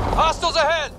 Hostiles ahead!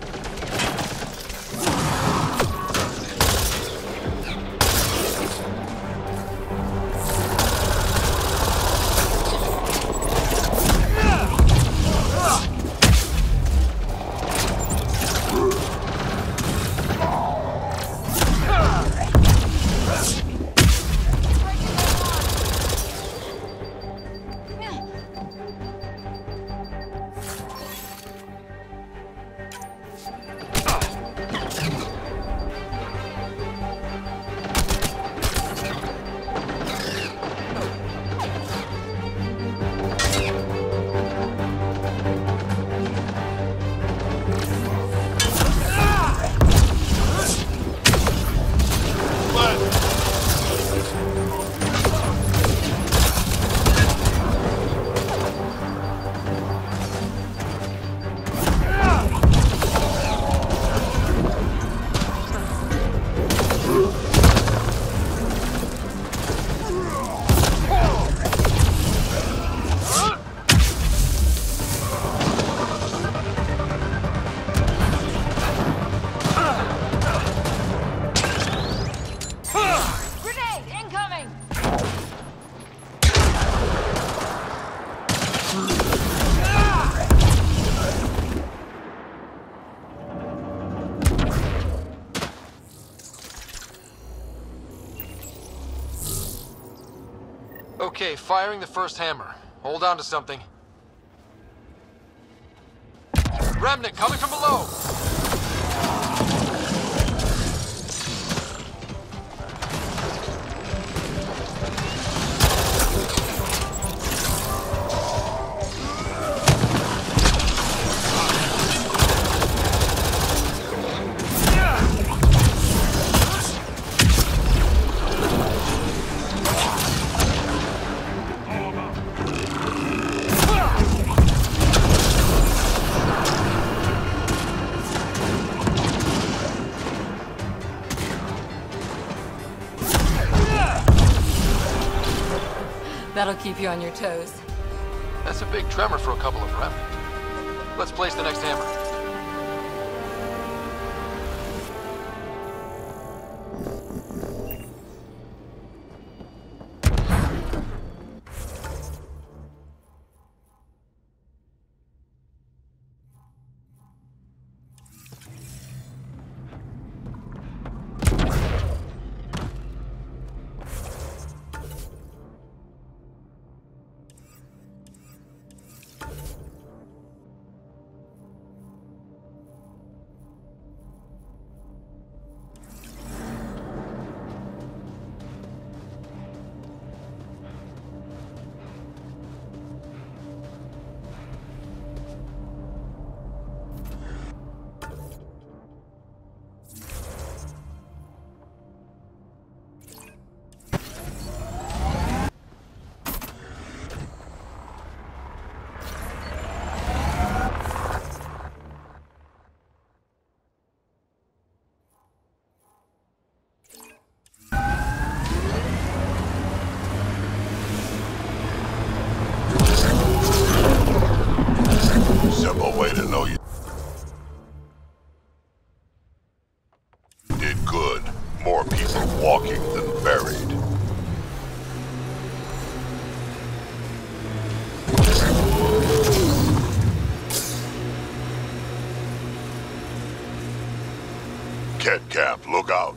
Okay, firing the first hammer. Hold on to something. Remnant coming from below! That'll keep you on your toes. That's a big tremor for a couple of remnant. Let's place the next hammer. Simple way to know you did good. More people walking than buried. Cat camp, look out.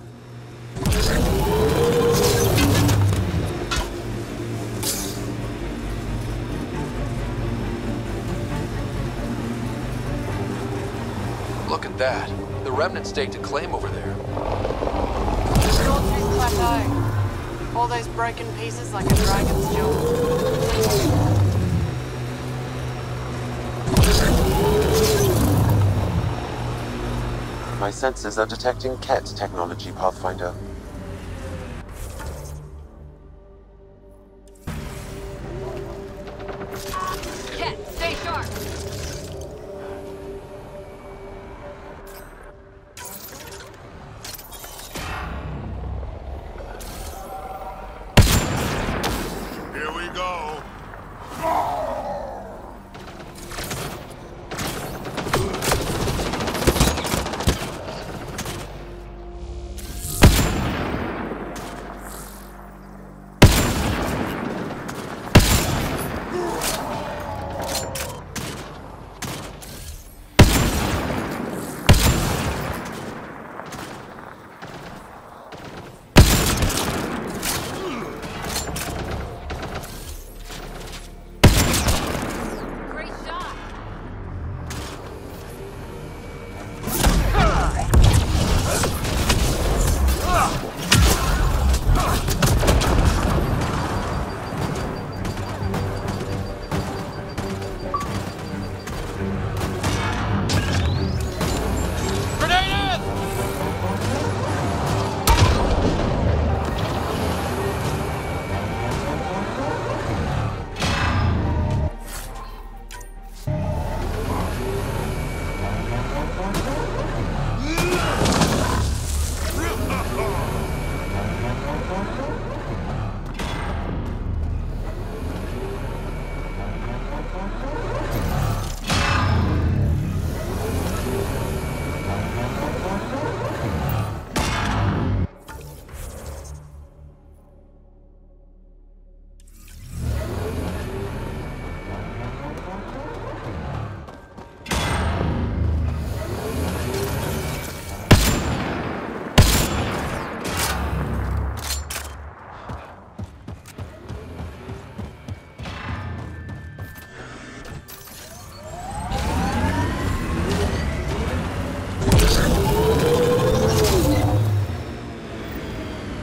Look at that. The remnant staked a claim over there. Sawtooth Plateau. All those broken pieces like a dragon's jaw. My sensors are detecting Ket technology, Pathfinder. Ket, stay sharp! Here we go.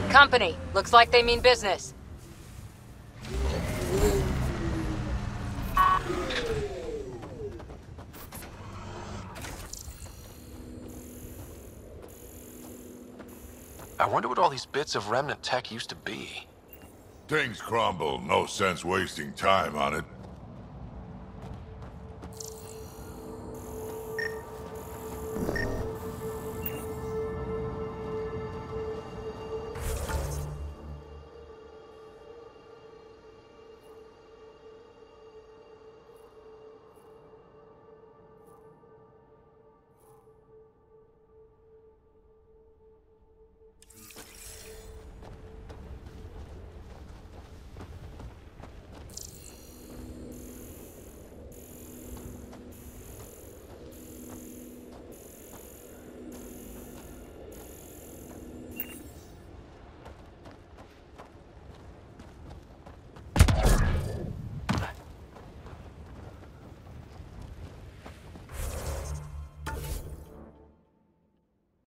Company. Looks like they mean business. I wonder what all these bits of remnant tech used to be. Things crumble, no sense wasting time on it.